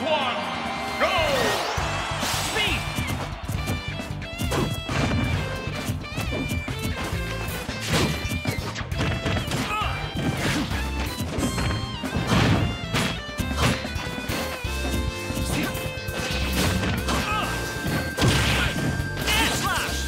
one, go! Speed! Air slash!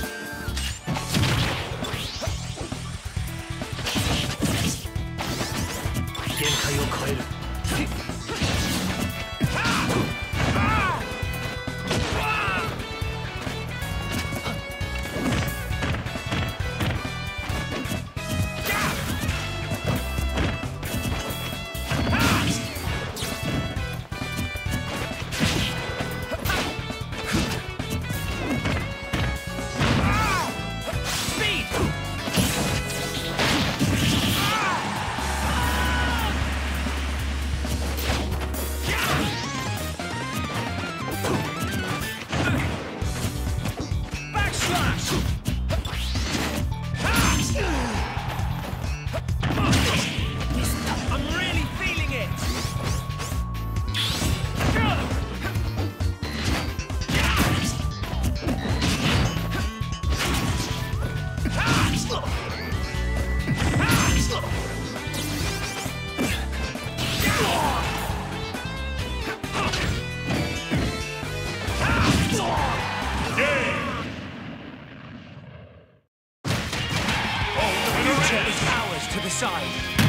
限界を超える。I'm really feeling it! The future is ours to decide.